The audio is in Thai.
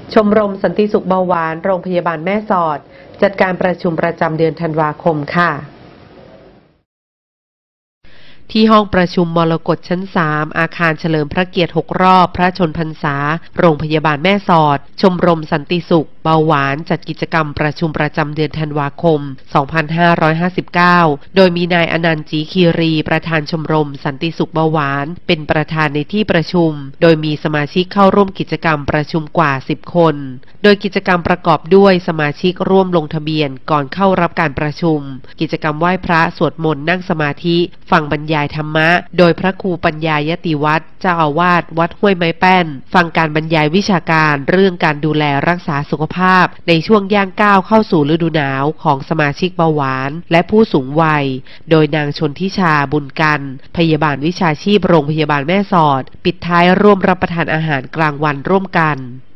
ชมรมสันติสุขเบาหวานโรงพยาบาลแม่สอดจัดการประชุมประจำเดือนธันวาคมค่ะที่ห้องประชุมมรกตชั้น 3 อาคารเฉลิมพระเกียรติ6 รอบพระชนพรรษาโรงพยาบาลแม่สอดชมรมสันติสุขเบาหวานจัดกิจกรรมประชุมประจำเดือนธันวาคม 2559 โดยมีนายอนันต์ จีคีรีประธานชมรมสันติสุขเบาหวานเป็นประธานในที่ประชุมโดยมีสมาชิกเข้าร่วมกิจกรรมประชุมกว่า 10 คนโดยกิจกรรมประกอบด้วยสมาชิกร่วมลงทะเบียนก่อนเข้ารับการประชุมกิจกรรมไหว้พระสวดมนต์นั่งสมาธิฟังบรรยายธรรมะโดยพระครูปัญญายติวัฒน์เจ้าอาวาสวัดห้วยไม้แป้นฟังการบรรยายวิชาการเรื่องการดูแลรักษาสุขภาพในช่วงย่างก้าวเข้าสู่ฤดูหนาวของสมาชิกเบาหวานและผู้สูงวัยโดยนางชนทิชาบุญกันพยาบาลวิชาชีพโรงพยาบาลแม่สอดปิดท้ายร่วมรับประทานอาหารกลางวันร่วมกัน